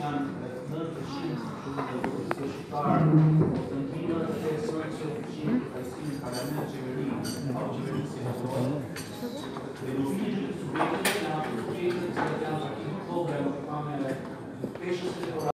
ano, tanto societário, tranquilo, até só suficiente para esse pagamento de ao